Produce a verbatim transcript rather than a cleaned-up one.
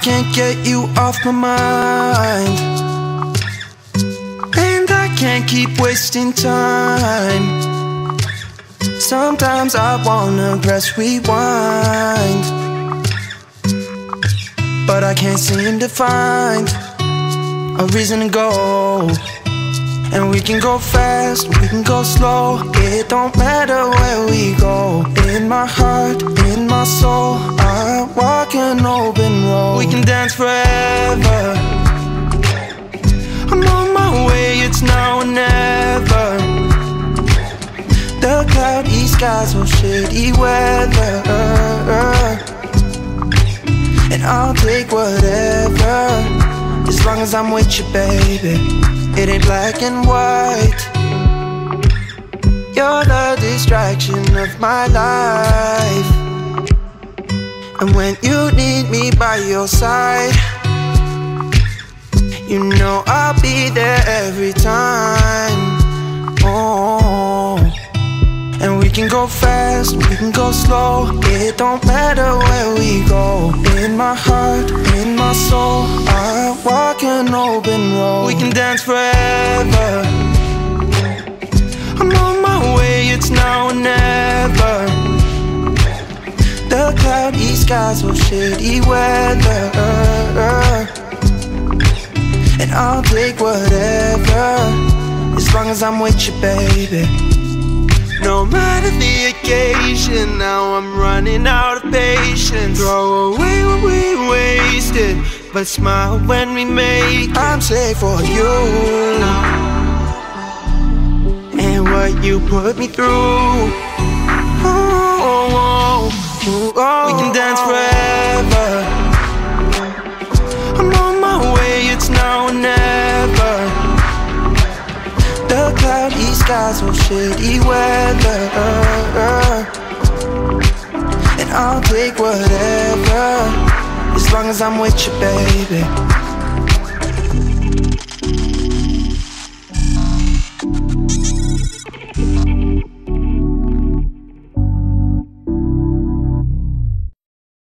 can't get you off my mind, and I can't keep wasting time. Sometimes I wanna press rewind, but I can't seem to find a reason to go. And we can go fast, we can go slow, it don't matter where we go. In my heart, in my soul, I walk an open road. We can dance forever, I'm on my way, it's now or never. The cloudy skies will shady weather, and I'll take whatever, as long as I'm with you, baby. It ain't black and white, you're the distraction of my life. And when you need me by your side, you know I'll be there every time. Oh, and we can go fast, we can go slow, it don't matter where we go. In my heart, in my soul, I walk an open road. We can dance forever, I'm on my way, it's now or never. The cloudy skies will shady weather, and I'll take whatever, as long as I'm with you, baby. No matter the occasion, now I'm running out of patience. Throw away what we wasted, but smile when we make it. I'm safe for you, and what you put me through. Oh, oh, oh, oh. We can dance forever, I'm on my way, it's now or never. The cloudy skies will shady weather, and I'll take whatever, as long as I'm with you, baby.